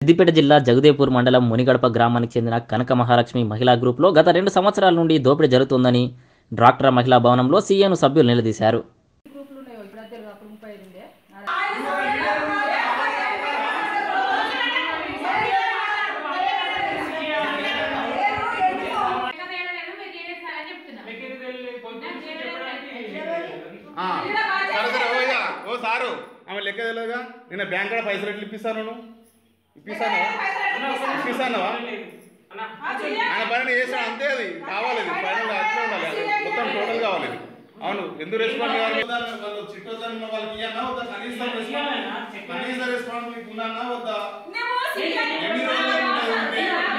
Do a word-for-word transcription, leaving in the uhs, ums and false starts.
సిద్దిపేట జిల్లా జగదేపూర్ మండలం మునిగడప గ్రామానికి చెందిన కనక మహాలక్ష్మి మహిళా గ్రూప్లో గత రెండు సంవత్సరాల నుండి దోపిడీ జరుగుతోందని డ్వాక్రా మహిళా భవనంలో సీఎను సభ్యులు నిలదీశారు. ఓ సారు ఆమె లెక్క తెలియదుగా నిన్న బ్యాంక్ కూడా పైసలు ఎట్లు ఇప్పిస్తాను ఇప్పిస్తాను ఇప్పిస్తాను ఆయన పైన చేస్తాను అంతే. అది కావాలి, పైన అట్లే ఉండాలి, మొత్తం టోటల్ కావాలి. అవును, ఎందుకు రెస్పాండ్ కావాలి? చిట్టోదన్న వాళ్ళకి ఇవ్వన్నా వద్దా? కనీసం రెస్పాండ్ కనీసం రెస్పాండ్ మీకు ఉన్నా వద్దా? ఎన్ని రోజులు